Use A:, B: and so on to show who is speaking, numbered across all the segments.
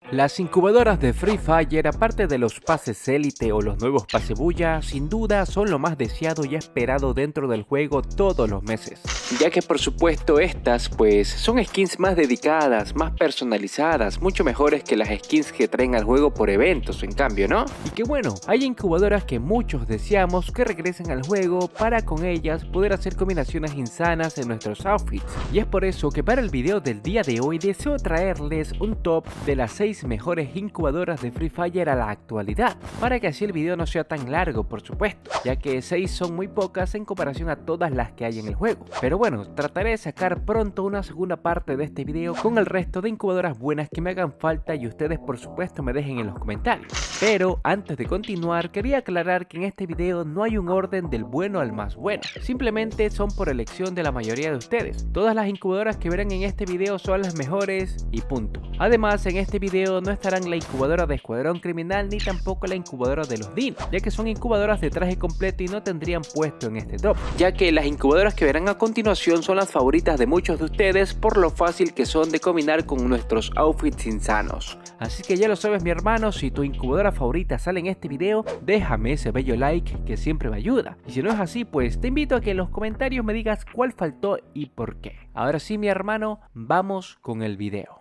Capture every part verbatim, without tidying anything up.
A: Las incubadoras de Free Fire, aparte de los pases élite o los nuevos pases bulla, sin duda son lo más deseado y esperado dentro del juego todos los meses. Ya que por supuesto estas pues son skins más dedicadas, más personalizadas, mucho mejores que las skins que traen al juego por eventos en cambio, ¿no? Y que bueno, hay incubadoras que muchos deseamos que regresen al juego para con ellas poder hacer combinaciones insanas en nuestros outfits. Y es por eso que para el video del día de hoy deseo traerles un top de las seis mejores incubadoras de Free Fire a la actualidad, para que así el video no sea tan largo por supuesto, ya que seis son muy pocas en comparación a todas las que hay en el juego. Pero bueno, trataré de sacar pronto una segunda parte de este video con el resto de incubadoras buenas que me hagan falta y ustedes por supuesto me dejen en los comentarios. Pero antes de continuar quería aclarar que en este video no hay un orden del bueno al más bueno, simplemente son por elección de la mayoría de ustedes. Todas las incubadoras que verán en este video son las mejores y punto. Además en este video no estarán la incubadora de Escuadrón Criminal ni tampoco la incubadora de los Dinos, ya que son incubadoras de traje completo y no tendrían puesto en este top, ya que las incubadoras que verán a continuación son las favoritas de muchos de ustedes por lo fácil que son de combinar con nuestros outfits insanos. Así que ya lo sabes mi hermano, si tu incubadora favorita sale en este video, déjame ese bello like que siempre me ayuda, y si no es así pues te invito a que en los comentarios me digas cuál faltó y por qué. Ahora sí mi hermano, vamos con el video.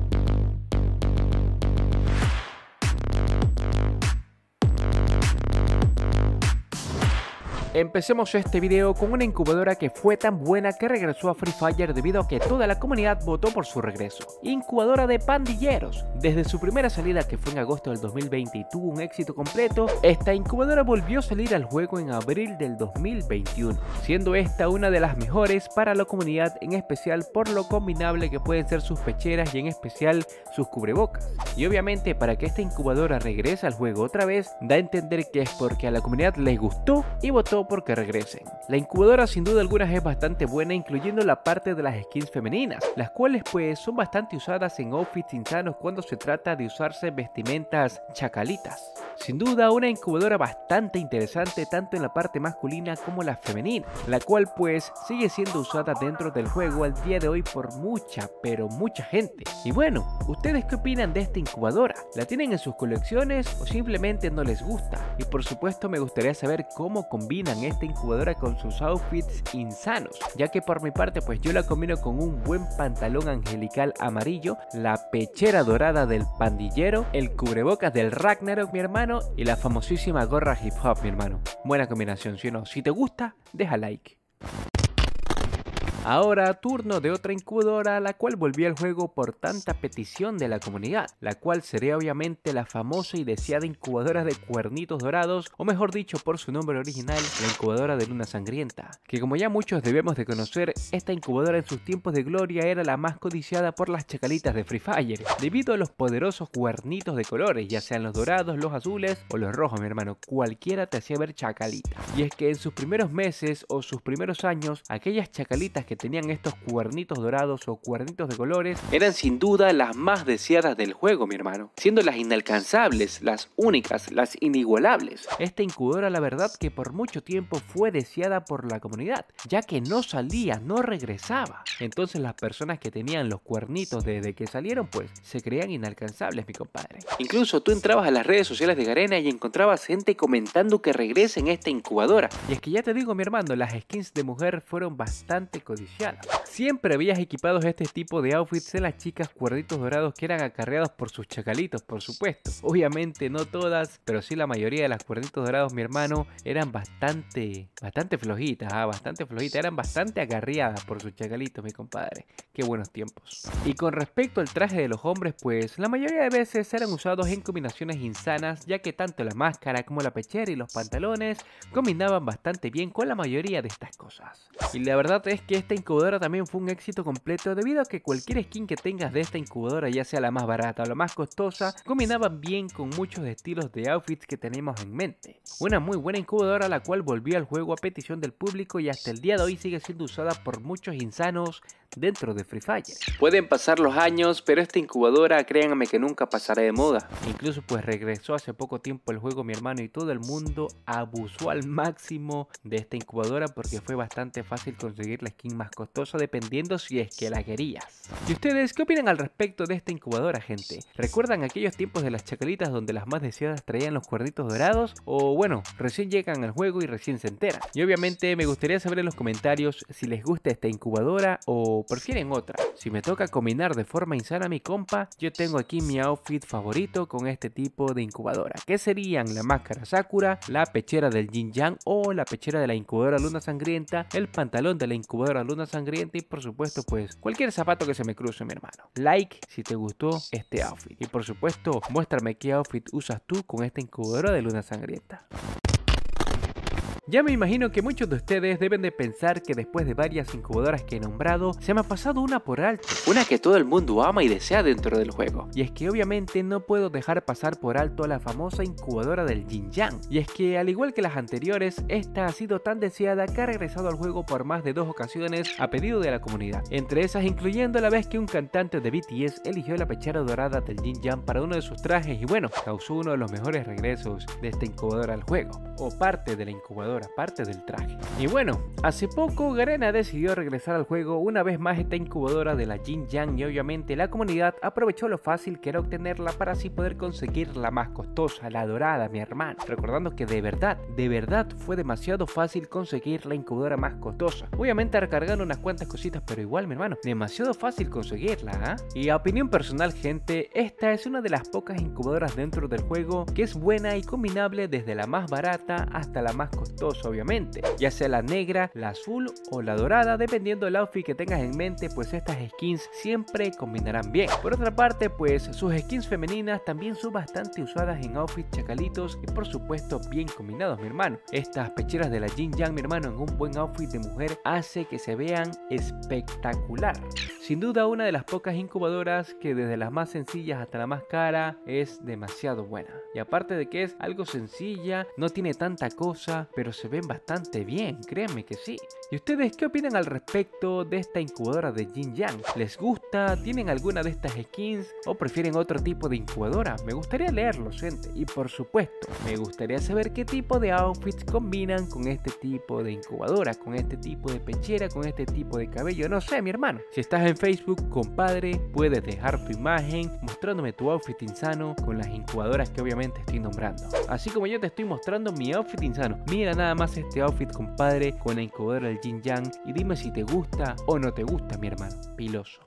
A: Empecemos este video con una incubadora que fue tan buena que regresó a Free Fire debido a que toda la comunidad votó por su regreso. Incubadora de pandilleros. Desde su primera salida que fue en agosto del dos mil veinte y tuvo un éxito completo, esta incubadora volvió a salir al juego en abril del dos mil veintiuno, siendo esta una de las mejores para la comunidad, en especial por lo combinable que pueden ser sus pecheras y en especial sus cubrebocas. Y obviamente para que esta incubadora regrese al juego otra vez, da a entender que es porque a la comunidad les gustó y votó porque regresen. La incubadora sin duda algunas es bastante buena, incluyendo la parte de las skins femeninas, las cuales pues son bastante usadas en outfits insanos cuando se trata de usarse vestimentas chacalitas. Sin duda una incubadora bastante interesante tanto en la parte masculina como la femenina, la cual pues sigue siendo usada dentro del juego al día de hoy por mucha pero mucha gente. Y bueno, ¿ustedes qué opinan de esta incubadora? ¿La tienen en sus colecciones o simplemente no les gusta? Y por supuesto me gustaría saber cómo combinan esta incubadora con sus outfits insanos, ya que por mi parte pues yo la combino con un buen pantalón angelical amarillo, la pechera dorada del pandillero, el cubrebocas del Ragnarok mi hermano y la famosísima gorra hip hop mi hermano. Buena combinación, ¿sí o no? Si te gusta, deja like. Ahora turno de otra incubadora, la cual volvió al juego por tanta petición de la comunidad, la cual sería obviamente la famosa y deseada incubadora de cuernitos dorados, o mejor dicho por su nombre original, la incubadora de luna sangrienta, que como ya muchos debemos de conocer, esta incubadora en sus tiempos de gloria era la más codiciada por las chacalitas de Free Fire, debido a los poderosos cuernitos de colores, ya sean los dorados, los azules o los rojos mi hermano, cualquiera te hacía ver chacalita. Y es que en sus primeros meses o sus primeros años, aquellas chacalitas que tenían estos cuernitos dorados o cuernitos de colores eran sin duda las más deseadas del juego mi hermano, siendo las inalcanzables, las únicas, las inigualables. Esta incubadora la verdad que por mucho tiempo fue deseada por la comunidad, ya que no salía, no regresaba. Entonces las personas que tenían los cuernitos desde que salieron pues se creían inalcanzables mi compadre. Incluso tú entrabas a las redes sociales de Garena y encontrabas gente comentando que regrese en esta incubadora. Y es que ya te digo mi hermano, las skins de mujer fueron bastante codiciadas. Siempre habías equipados este tipo de outfits en las chicas cuernitos dorados que eran acarreados por sus chacalitos, por supuesto. Obviamente no todas, pero sí la mayoría de las cuernitos dorados, mi hermano, eran bastante, bastante flojitas, ¿ah? bastante flojitas, eran bastante acarreadas por sus chacalitos, mi compadre. Qué buenos tiempos. Y con respecto al traje de los hombres, pues la mayoría de veces eran usados en combinaciones insanas, ya que tanto la máscara como la pechera y los pantalones combinaban bastante bien con la mayoría de estas cosas. Y la verdad es que esta incubadora también fue un éxito completo debido a que cualquier skin que tengas de esta incubadora, ya sea la más barata o la más costosa, combinaban bien con muchos estilos de outfits que tenemos en mente. Una muy buena incubadora la cual volvió al juego a petición del público y hasta el día de hoy sigue siendo usada por muchos insanos dentro de Free Fire. Pueden pasar los años, pero esta incubadora créanme que nunca pasará de moda. Incluso pues regresó hace poco tiempo el juego mi hermano y todo el mundo abusó al máximo de esta incubadora porque fue bastante fácil conseguir la skin más costosa dependiendo si es que la querías. ¿Y ustedes qué opinan al respecto de esta incubadora, gente? ¿Recuerdan aquellos tiempos de las chacalitas donde las más deseadas traían los cuernitos dorados? O bueno, recién llegan al juego y recién se enteran. Y obviamente me gustaría saber en los comentarios si les gusta esta incubadora o prefieren otra. Si me toca combinar de forma insana mi compa, yo tengo aquí mi outfit favorito con este tipo de incubadora, que serían la máscara Sakura, la pechera del Yin Yang o la pechera de la incubadora Luna Sangrienta, el pantalón de la incubadora Luna Sangrienta y por supuesto pues cualquier zapato que se me cruce, mi hermano. Like si te gustó este outfit y por supuesto muéstrame qué outfit usas tú con esta incubadora de Luna Sangrienta. Ya me imagino que muchos de ustedes deben de pensar que después de varias incubadoras que he nombrado, se me ha pasado una por alto. Una que todo el mundo ama y desea dentro del juego. Y es que obviamente no puedo dejar pasar por alto a la famosa incubadora del Yin Yang. Y es que al igual que las anteriores, esta ha sido tan deseada que ha regresado al juego por más de dos ocasiones a pedido de la comunidad. Entre esas incluyendo la vez que un cantante de B T S eligió la pechera dorada del Yin Yang para uno de sus trajes y bueno, causó uno de los mejores regresos de esta incubadora al juego. O parte de la incubadora. Parte del traje. Y bueno, hace poco Garena decidió regresar al juego una vez más esta incubadora de la Yin Yang y obviamente la comunidad aprovechó lo fácil que era obtenerla para así poder conseguir la más costosa, la dorada, mi hermano. Recordando que de verdad, de verdad fue demasiado fácil conseguir la incubadora más costosa. Obviamente recargando unas cuantas cositas, pero igual, mi hermano, demasiado fácil conseguirla, ¿eh? Y a opinión personal, gente, esta es una de las pocas incubadoras dentro del juego que es buena y combinable desde la más barata hasta la más costosa, obviamente, ya sea la negra, la azul o la dorada, dependiendo del outfit que tengas en mente, pues estas skins siempre combinarán bien. Por otra parte, pues sus skins femeninas también son bastante usadas en outfits chacalitos y por supuesto bien combinados, mi hermano. Estas pecheras de la Yin Yang, mi hermano, en un buen outfit de mujer hace que se vean espectacular. Sin duda una de las pocas incubadoras que desde las más sencillas hasta la más cara es demasiado buena. Y aparte de que es algo sencilla, no tiene tanta cosa, pero se ven bastante bien, créanme que sí. ¿Y ustedes qué opinan al respecto de esta incubadora de Yin Yang? ¿Les gusta? ¿Tienen alguna de estas skins? ¿O prefieren otro tipo de incubadora? Me gustaría leerlo, gente. Y por supuesto, me gustaría saber qué tipo de outfits combinan con este tipo de incubadora, con este tipo de pechera, con este tipo de cabello. No sé, mi hermano. Si estás en Facebook, compadre, puedes dejar tu imagen mostrándome tu outfit insano con las incubadoras que obviamente estoy nombrando. Así como yo te estoy mostrando mi outfit insano. Mira nada más este outfit, compadre, con la incubadora del Yin Yang y dime si te gusta o no te gusta, mi hermano. Piloso.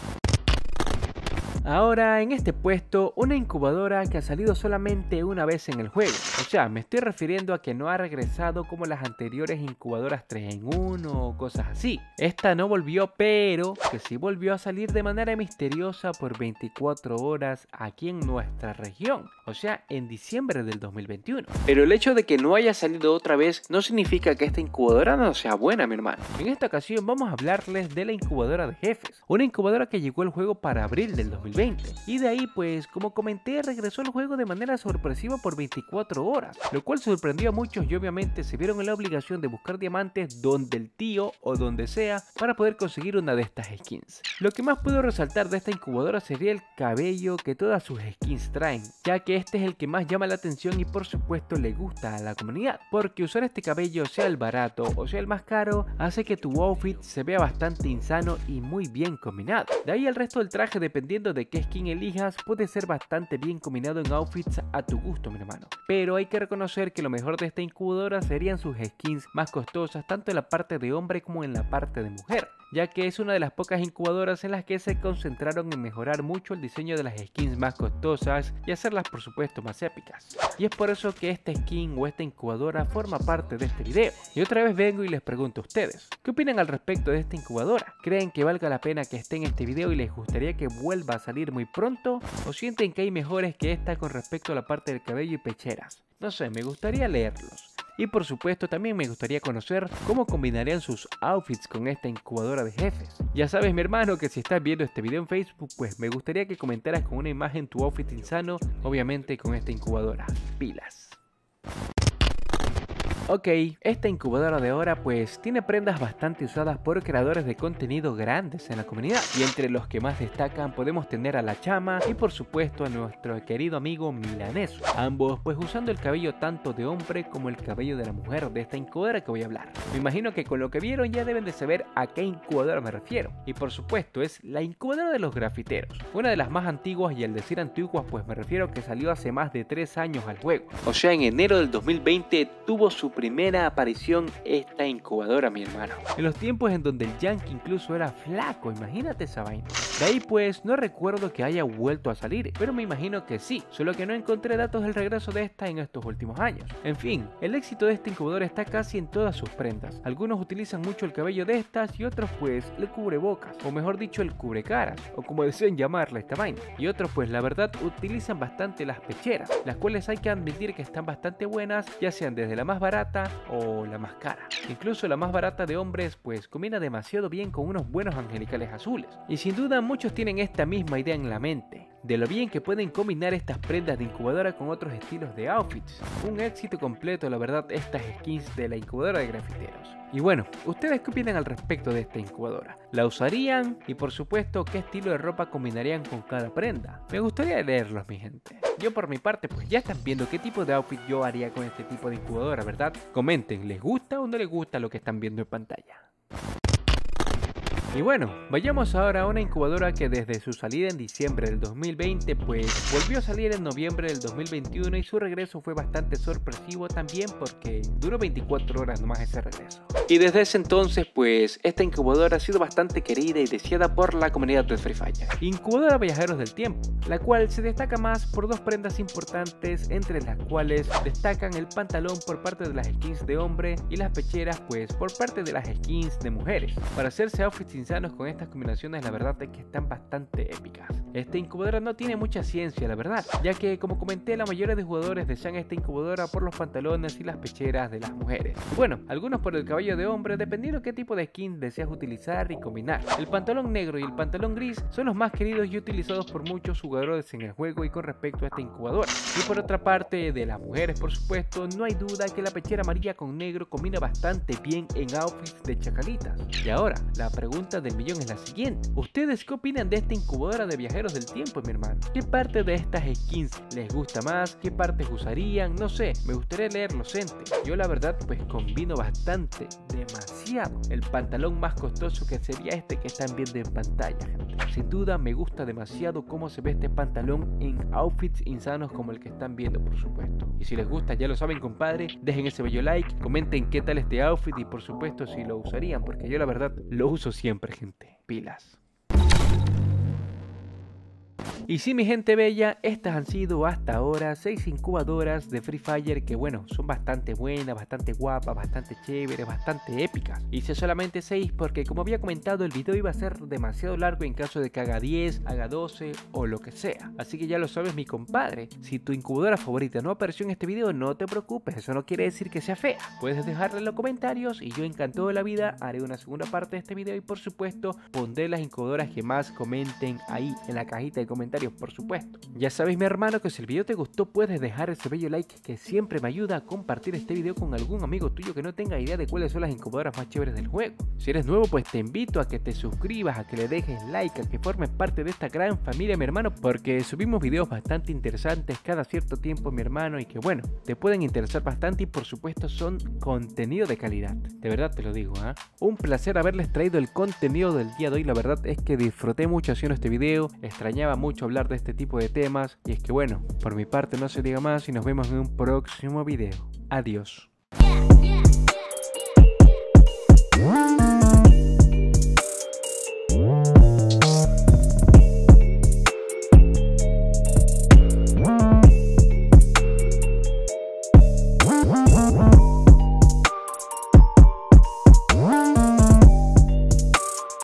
A: Ahora en este puesto, una incubadora que ha salido solamente una vez en el juego. O sea, me estoy refiriendo a que no ha regresado como las anteriores incubadoras tres en uno o cosas así. Esta no volvió, pero que sí volvió a salir de manera misteriosa por veinticuatro horas aquí en nuestra región. O sea, en diciembre del dos mil veintiuno. Pero el hecho de que no haya salido otra vez no significa que esta incubadora no sea buena, mi hermano. En esta ocasión vamos a hablarles de la incubadora de jefes. Una incubadora que llegó al juego para abril del dos mil veinte. Y de ahí pues, como comenté, regresó al juego de manera sorpresiva por veinticuatro horas, lo cual sorprendió a muchos y obviamente se vieron en la obligación de buscar diamantes donde el tío o donde sea para poder conseguir una de estas skins. Lo que más puedo resaltar de esta incubadora sería el cabello que todas sus skins traen, ya que este es el que más llama la atención y por supuesto le gusta a la comunidad, porque usar este cabello, sea el barato o sea el más caro, hace que tu outfit se vea bastante insano y muy bien combinado. De ahí el resto del traje, dependiendo de qué skin elijas, puede ser bastante bien combinado en outfits a tu gusto, mi hermano. Pero hay que reconocer que lo mejor de esta incubadora serían sus skins más costosas, tanto en la parte de hombre como en la parte de mujer, ya que es una de las pocas incubadoras en las que se concentraron en mejorar mucho el diseño de las skins más costosas y hacerlas por supuesto más épicas. Y es por eso que esta skin o esta incubadora forma parte de este video. Y otra vez vengo y les pregunto a ustedes, ¿qué opinan al respecto de esta incubadora? ¿Creen que valga la pena que esté en este video y les gustaría que vuelva a salir muy pronto? ¿O sienten que hay mejores que esta con respecto a la parte del cabello y pecheras? No sé, me gustaría leerlos. Y por supuesto también me gustaría conocer cómo combinarían sus outfits con esta incubadora de jefes. Ya sabes, mi hermano, que si estás viendo este video en Facebook, pues me gustaría que comentaras con una imagen tu outfit insano, obviamente con esta incubadora. Pilas. Ok, esta incubadora de ahora pues tiene prendas bastante usadas por creadores de contenido grandes en la comunidad, y entre los que más destacan podemos tener a La Chama y por supuesto a nuestro querido amigo Milaneso, ambos pues usando el cabello tanto de hombre como el cabello de la mujer de esta incubadora que voy a hablar. Me imagino que con lo que vieron ya deben de saber a qué incubadora me refiero, y por supuesto es la incubadora de los grafiteros, una de las más antiguas, y al decir antiguas pues me refiero que salió hace más de tres años al juego, o sea en enero del dos mil veinte tuvo su primera aparición esta incubadora, mi hermano, en los tiempos en donde el Yankee incluso era flaco, imagínate esa vaina. De ahí pues no recuerdo que haya vuelto a salir, pero me imagino que sí, solo que no encontré datos del regreso de esta en estos últimos años. En fin, el éxito de esta incubadora está casi en todas sus prendas. Algunos utilizan mucho el cabello de estas y otros pues el cubrebocas, o mejor dicho el cubrecaras, o como deseen llamarla esta vaina. Y otros pues la verdad utilizan bastante las pecheras, las cuales hay que admitir que están bastante buenas, ya sean desde la más barata o la más cara. Incluso la más barata de hombres pues combina demasiado bien con unos buenos angelicales azules. Y sin duda muchos tienen esta misma idea en la mente, de lo bien que pueden combinar estas prendas de incubadora con otros estilos de outfits. Un éxito completo la verdad estas skins de la incubadora de grafiteros. Y bueno, ¿ustedes qué opinan al respecto de esta incubadora? ¿La usarían? Y por supuesto, ¿qué estilo de ropa combinarían con cada prenda? Me gustaría leerlos, mi gente. Yo por mi parte, pues ya están viendo qué tipo de outfit yo haría con este tipo de incubadora, ¿verdad? Comenten, ¿les gusta o no les gusta lo que están viendo en pantalla? Y bueno, vayamos ahora a una incubadora que desde su salida en diciembre del dos mil veinte pues volvió a salir en noviembre del dos mil veintiuno, y su regreso fue bastante sorpresivo también porque duró veinticuatro horas nomás ese regreso. Y desde ese entonces pues esta incubadora ha sido bastante querida y deseada por la comunidad de Free Fire. Incubadora Viajeros del Tiempo, la cual se destaca más por dos prendas importantes, entre las cuales destacan el pantalón por parte de las skins de hombre y las pecheras pues por parte de las skins de mujeres. Para hacerse outfits insanos con estas combinaciones la verdad es que están bastante épicas. Esta incubadora no tiene mucha ciencia la verdad, ya que como comenté la mayoría de jugadores desean esta incubadora por los pantalones y las pecheras de las mujeres. Bueno, algunos por el cabello de hombre dependiendo qué tipo de skin deseas utilizar y combinar. El pantalón negro y el pantalón gris son los más queridos y utilizados por muchos jugadores en el juego y con respecto a esta incubadora. Y por otra parte de las mujeres por supuesto, no hay duda que la pechera amarilla con negro combina bastante bien en outfits de chacalitas. Y ahora, la pregunta del millón es la siguiente: ¿ustedes qué opinan de esta incubadora de Viajeros del Tiempo, mi hermano? ¿Qué parte de estas skins les gusta más? ¿Qué partes usarían? No sé, me gustaría leerlos entes. Yo la verdad pues combino bastante, demasiado, el pantalón más costoso que sería este que están viendo en pantalla, gente. Sin duda me gusta demasiado cómo se ve este pantalón en outfits insanos como el que están viendo por supuesto. Y si les gusta ya lo saben compadre, dejen ese bello like, comenten qué tal este outfit y por supuesto si lo usarían, porque yo la verdad lo uso siempre, gente. Pilas. Y sí, mi gente bella, estas han sido hasta ahora seis incubadoras de Free Fire que bueno, son bastante buenas, bastante guapas, bastante chéveres, bastante épicas. Hice solamente seis porque como había comentado el video iba a ser demasiado largo en caso de que haga diez, haga doce o lo que sea. Así que ya lo sabes mi compadre, si tu incubadora favorita no apareció en este video no te preocupes, eso no quiere decir que sea fea. Puedes dejarla en los comentarios y yo encantado de la vida haré una segunda parte de este video y por supuesto pondré las incubadoras que más comenten ahí en la cajita de comentarios por supuesto. Ya sabes mi hermano que si el video te gustó puedes dejar ese bello like que siempre me ayuda a compartir este video con algún amigo tuyo que no tenga idea de cuáles son las incubadoras más chéveres del juego. Si eres nuevo pues te invito a que te suscribas, a que le dejes like, a que formes parte de esta gran familia mi hermano, porque subimos videos bastante interesantes cada cierto tiempo mi hermano y que bueno, te pueden interesar bastante y por supuesto son contenido de calidad. De verdad te lo digo, ¿eh? Un placer haberles traído el contenido del día de hoy, la verdad es que disfruté mucho haciendo este video, extrañaba mucho hablar de este tipo de temas y es que bueno, por mi parte no se diga más y nos vemos en un próximo video. Adiós. Yeah, yeah.